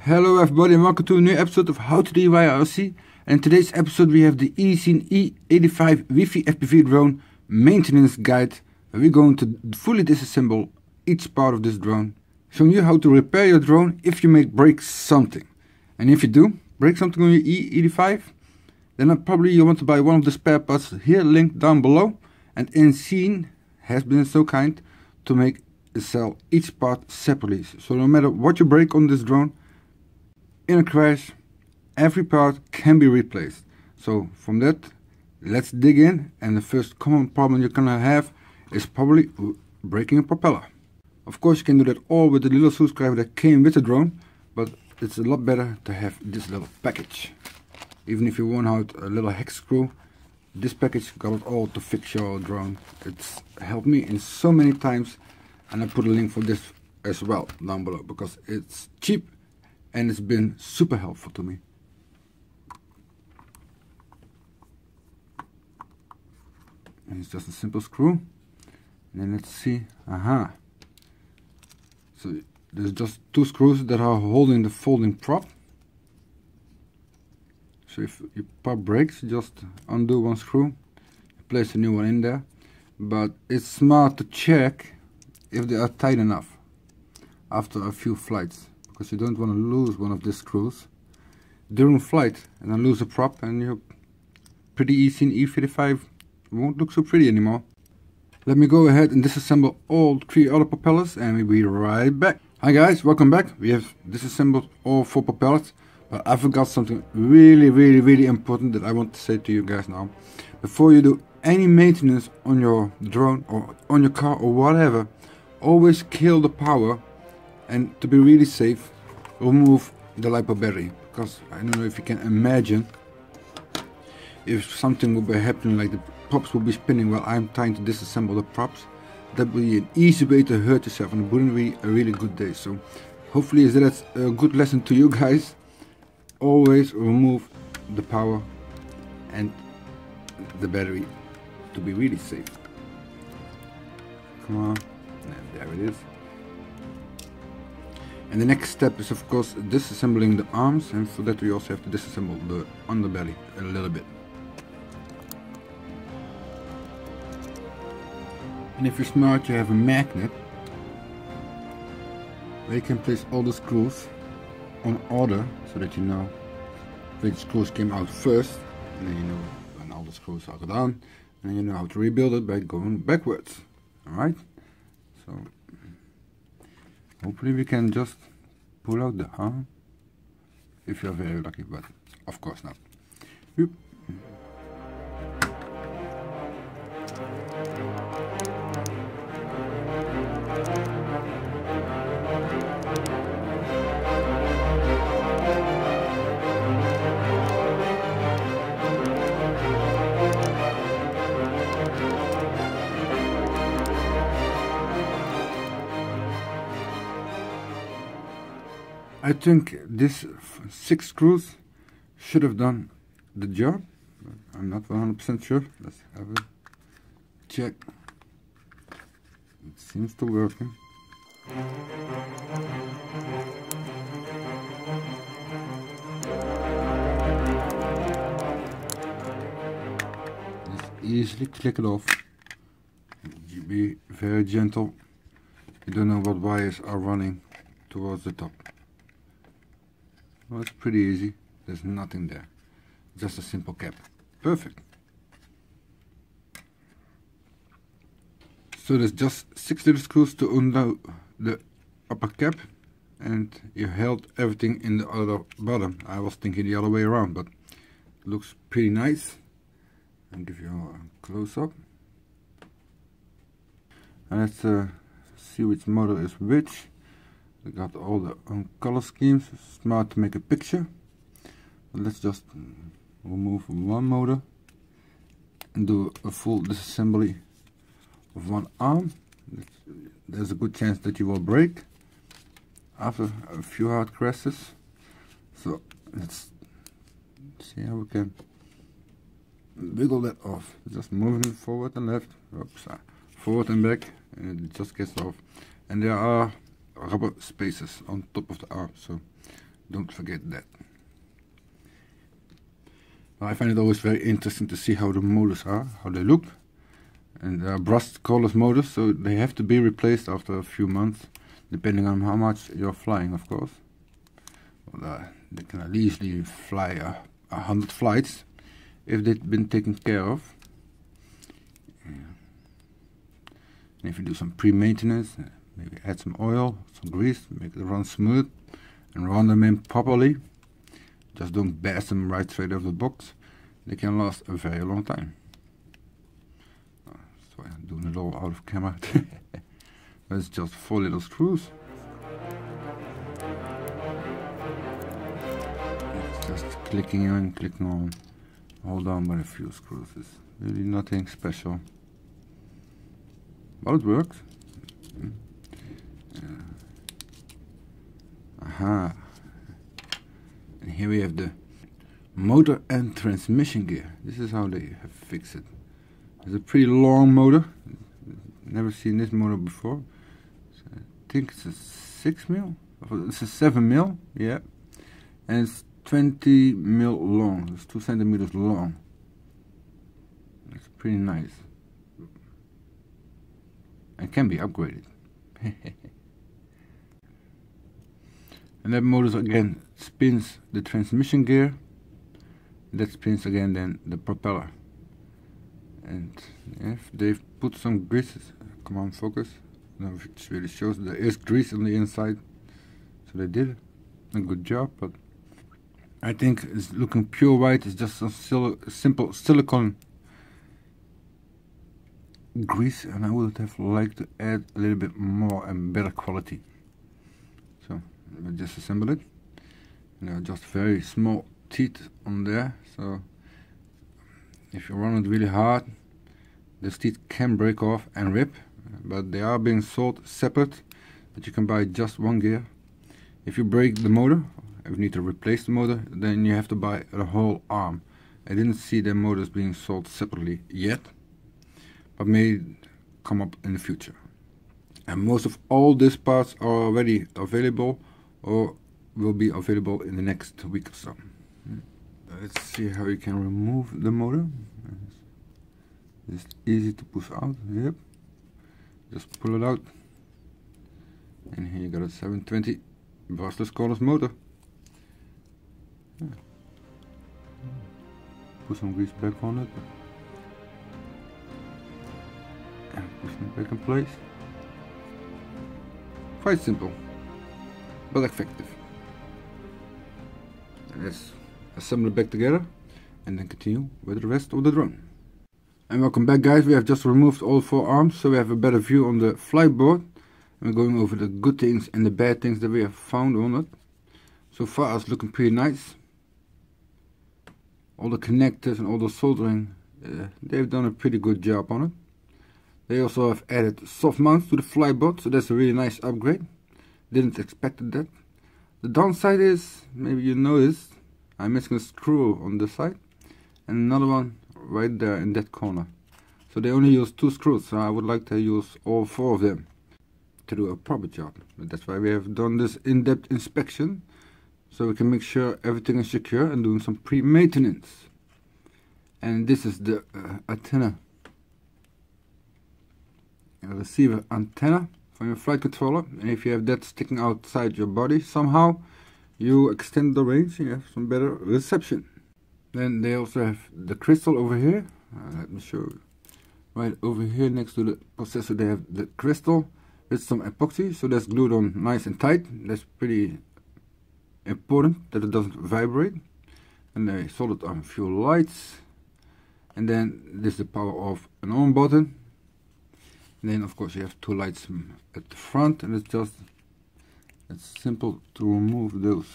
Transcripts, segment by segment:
Hello everybody and welcome to a new episode of How to DIY RC. And in today's episode we have the Eachine E58 Wifi FPV drone maintenance guide, where we're going to fully disassemble each part of this drone, showing you how to repair your drone if you may break something. And if you do break something on your E85, then probably you want to buy one of the spare parts here linked down below. And Eachine has been so kind to sell each part separately, so no matter what you break on this drone in a crash, every part can be replaced. So from that, let's dig in. And the first common problem you're gonna have is probably breaking a propeller. Of course you can do that all with the little screwdriver that came with the drone, but it's a lot better to have this little package. Even if you want out a little hex screw, this package got it all to fix your drone. It's helped me in so many times, and I put a link for this as well down below because it's cheap and it's been super helpful to me. And it's just a simple screw. And then let's see. Aha. So there's just two screws that are holding the folding prop. So if your prop breaks, just undo one screw, place a new one in there. But it's smart to check if they are tight enough after a few flights, because you don't want to lose one of these screws during flight and then lose a prop, and your pretty Eachine E55 won't look so pretty anymore. Let me go ahead and disassemble all three other propellers and we'll be right back. Hi guys, welcome back. We have disassembled all four propellers, but I forgot something really important that I want to say to you guys now. Before you do any maintenance on your drone or on your car or whatever, always kill the power, and to be really safe, remove the lipo battery, because I don't know if you can imagine if something would be happening, like the props will be spinning while I'm trying to disassemble the props. That would be an easy way to hurt yourself, and it wouldn't be a really good day. So hopefully that's a good lesson to you guys. Always remove the power and the battery to be really safe. Come on, and there it is. And the next step is of course disassembling the arms, and for that we also have to disassemble the underbelly a little bit. And if you're smart, you have a magnet where you can place all the screws on order, so that you know which screws came out first, and then you know when all the screws are down, and then you know how to rebuild it by going backwards. Alright? So hopefully we can just pull out the arm if you're very lucky, but of course not. Yep. I think this 6 screws should have done the job, but I'm not 100% sure. Let's have a check. It seems to work. Just easily click it off. Be very gentle. You don't know what wires are running towards the top. Well, it's pretty easy. There's nothing there. Just a simple cap. Perfect. So there's just 6 little screws to undo the upper cap, and you held everything in the other bottom. I was thinking the other way around, but it looks pretty nice. I'll give you a close up. And let's see which model is which. We got all the color schemes. Smart to make a picture. But let's just remove one motor and do a full disassembly of one arm. There's a good chance that you will break after a few hard crashes. So let's see how we can wiggle that off. Just moving forward and left, oops, forward and back, and it just gets off. And there are rubber spaces on top of the arm, so Don't forget that. I find it always very interesting to see how the motors are, how they look. And they are brushed colorless motors, so they have to be replaced after a few months, depending on how much you're flying, of course. Well, they can easily fly 100 flights if they've been taken care of. And if you do some pre-maintenance, maybe add some oil, some grease, make it run smooth, and run them in properly. Just don't bash them right straight out of the box. They can last a very long time. So I'm doing it all out of camera. But it's just 4 little screws. It's just clicking in, clicking on. Hold on by a few screws. It's really nothing special. But it works. Aha. And here we have the motor and transmission gear. This is how they have fixed it. It's a pretty long motor. Never seen this motor before. So I think it's a 6 mil. It's a 7 mil, yeah. And it's 20 mil long. It's 2 centimeters long. It's pretty nice. And can be upgraded. And that motor again spins the transmission gear. That spins again then the propeller. And if they've put some grease, come on, focus. No, it really shows there is grease on the inside. So they did a good job, but I think it's looking pure white. It's just some simple silicone grease, and I would have liked to add a little bit more and better quality. So I disassemble it. And there are just very small teeth on there, so if you run it really hard, these teeth can break off and rip, but they are being sold separate, but you can buy just one gear. If you break the motor, if you need to replace the motor, then you have to buy the whole arm. I didn't see the motors being sold separately yet, but may come up in the future. And most of all these parts are already available or will be available in the next week or so. Let's see how you can remove the motor. It's easy to push out. Yep. Just pull it out. And here you got a 720 brushless cordless motor. Yeah. Put some grease back on it. And push it back in place. Quite simple, but effective. And let's assemble it back together and then continue with the rest of the drone. And welcome back, guys. We have just removed all 4 arms, so we have a better view on the flight board. And we're going over the good things and the bad things that we have found on it. So far it's looking pretty nice. All the connectors and all the soldering, they've done a pretty good job on it. They also have added soft mounts to the flight board, so that's a really nice upgrade. Didn't expect that. The downside is, maybe you noticed, I'm missing a screw on the side and another one right there in that corner. So they only use 2 screws, so I would like to use all 4 of them to do a proper job. But that's why we have done this in-depth inspection, so we can make sure everything is secure and doing some pre-maintenance. And this is the antenna, receiver antenna from your flight controller. And if you have that sticking outside your body somehow, you extend the range and you have some better reception. Then they also have the crystal over here. Let me show you. Right over here next to the processor they have the crystal with some epoxy, so that's glued on nice and tight. That's pretty important that it doesn't vibrate. And they soldered on a few lights. And then this is the power off and on button. And then of course you have 2 lights at the front, and it's simple to remove those.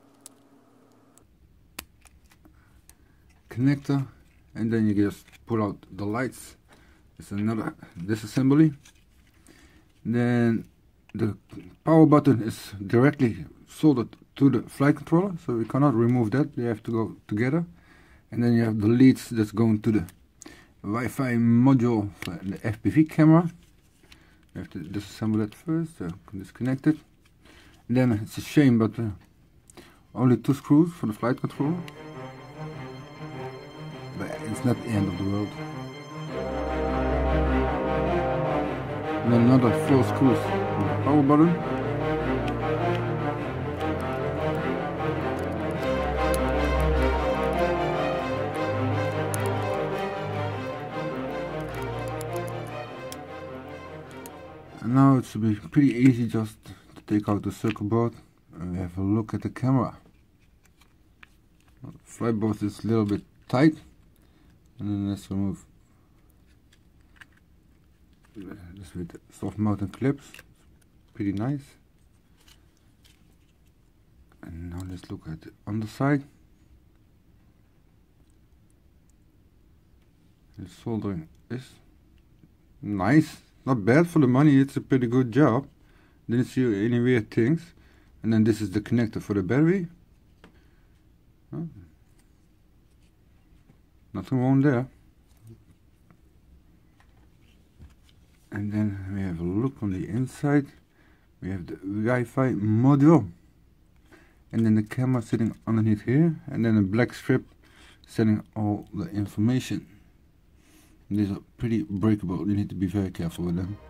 Connector, and then you just pull out the lights. It's another disassembly. Then the power button is directly soldered to the flight controller, so we cannot remove that. They have to go together. And then you have the leads that's going to the Wi-Fi module for the FPV camera. You have to disassemble that first, disconnect it. And then it's a shame, but Only 2 screws for the flight control. But it's not the end of the world. And then another 4 screws for the power button. And now it should be pretty easy just to take out the circuit board and have a look at the camera. The flight board is a little bit tight, and then let's remove this with soft mounting clips. Pretty nice. And now let's look at the underside. The soldering is nice. Not bad for the money, it's a pretty good job. Didn't see any weird things. And then this is the connector for the battery. Oh. Nothing wrong there. And then we have a look on the inside. We have the Wi-Fi module. And then the camera sitting underneath here. And then a black strip sending all the information. These are pretty breakable, you need to be very careful with them.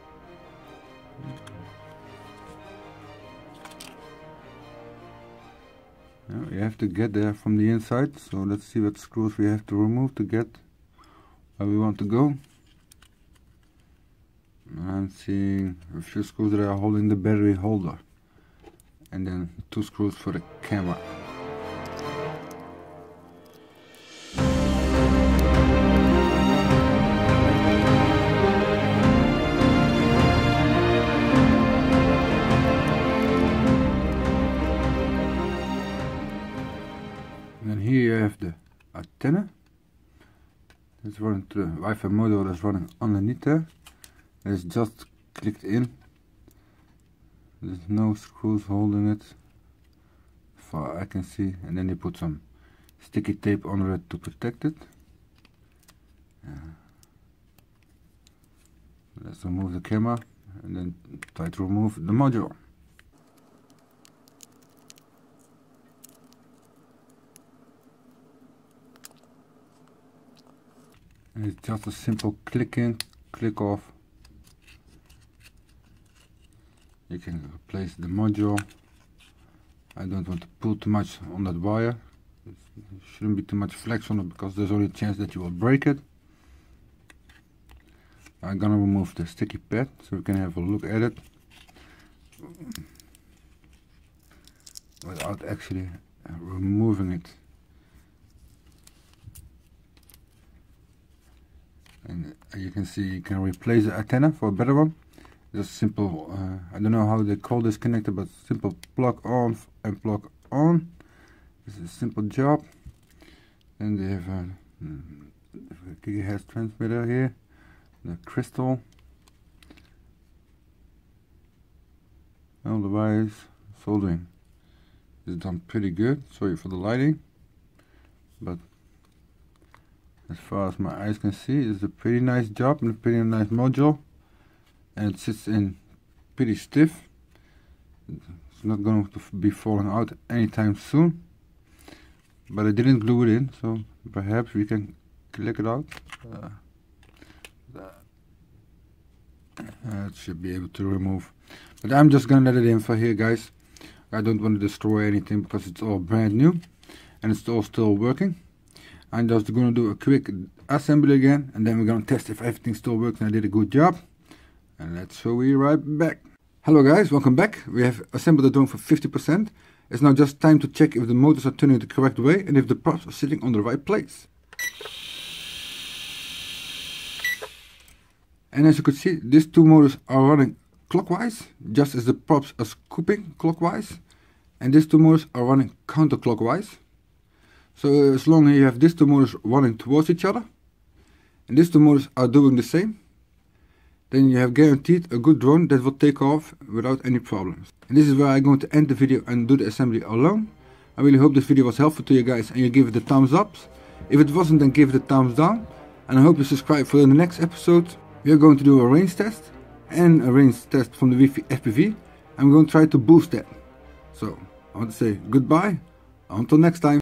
Now you have to get there from the inside, so let's see what screws we have to remove to get where we want to go. I'm seeing a few screws that are holding the battery holder, and then 2 screws for the camera. And here you have the antenna. It's running to the Wi-Fi module that's running underneath there. It's just clicked in. There's no screws holding it, as far as I can see. And then they put some sticky tape under it to protect it. Let's remove the camera and then try to remove the module. And it's just a simple click in, click off. You can replace the module. I don't want to pull too much on that wire. There shouldn't be too much flex on it because there's only a chance that you will break it. I'm gonna remove the sticky pad so we can have a look at it without actually removing it. And you can see you can replace the antenna for a better one. Just simple, I don't know how they call this connector, but simple plug on and plug on. This is a simple job. And they have a gigahertz transmitter here, the crystal. All the wires, soldering is done pretty good. Sorry for the lighting, but as far as my eyes can see, it's a pretty nice job and a pretty nice module. And it sits in pretty stiff. It's not going to be falling out anytime soon. But I didn't glue it in, so perhaps we can click it out. It should be able to remove. But I'm just gonna let it in for here, guys. I don't want to destroy anything because it's all brand new and it's all still working. I'm just gonna do a quick assembly again, and then we're gonna test if everything still works and I did a good job. And let's show you right back. Hello guys, welcome back. We have assembled the drone for 50%. It's now just time to check if the motors are turning the correct way and if the props are sitting on the right place. And as you can see, these 2 motors are running clockwise, just as the props are scooping clockwise. And these 2 motors are running counterclockwise. So as long as you have these 2 motors running towards each other, and these 2 motors are doing the same, then you have guaranteed a good drone that will take off without any problems. And this is where I'm going to end the video and do the assembly alone. I really hope this video was helpful to you guys and you give it a thumbs up. If it wasn't, then give it a thumbs down. And I hope you subscribe for the next episode. We are going to do a range test and a range test from the Wifi FPV. I'm going to try to boost that. So I want to say goodbye. Until next time.